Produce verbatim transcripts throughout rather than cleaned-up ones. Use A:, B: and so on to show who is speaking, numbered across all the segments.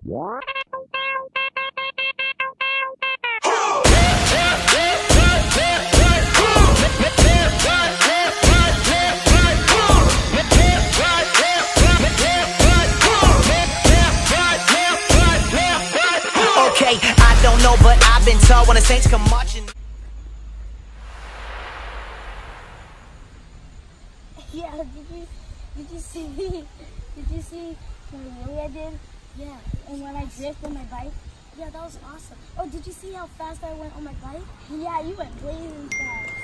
A: Okay, I don't know, but I've been told when the Saints come marching.
B: Yeah, did you did you see did you see the wheelie I did? Yeah, and when I drifted on my bike? Yeah, that was awesome. Oh, did you see how fast I went on my bike? Yeah, you went blazing fast.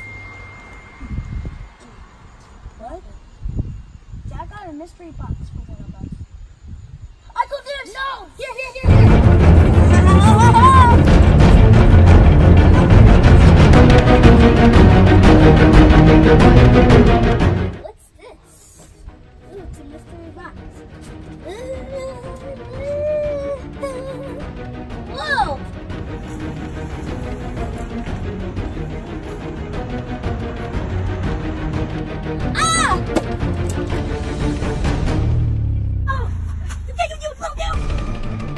B: What? Jack got a mystery box for one of us. I go this! No! Here, here, here, here! What's this? Ooh, it's a mystery box. Whoa! Ah! Oh! Take it, you slow down!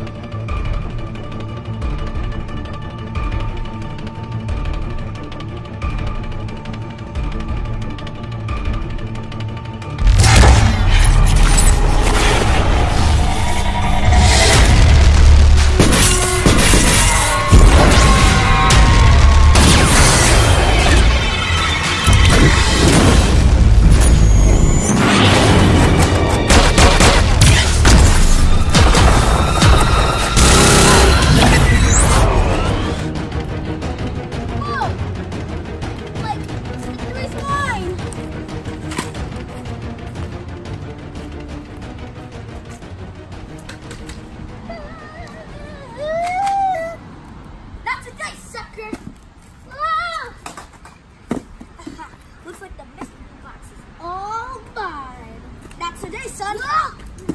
B: Looks like the mystery box is all mine. Not today, son. No!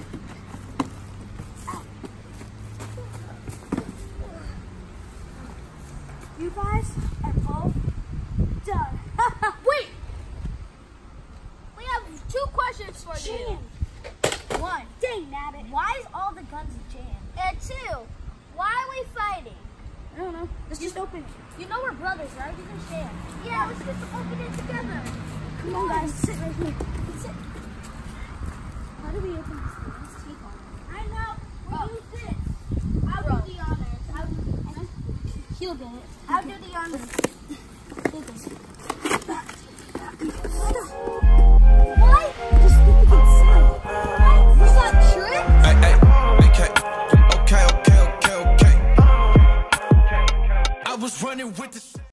B: You guys are both done. Wait! We have two questions for Jan. you. One. Dang, nabbit. Why is all the guns Jan? And two. Why are we fighting? I don't know. Let's just open it. You know we're brothers, right? You can share. Yeah, let's just open it together. Come on, guys. Sit right here. Sit. How do we open this thing? Let's take on it. I know. We'll oh. use this. I'll Bro. do the honors. I'll do it. He'll do it. I'll do the honors. Take this. Why? Just stick it inside. What? Was that trick? Hey, hey. Okay. Okay, okay, okay, okay. I was running with the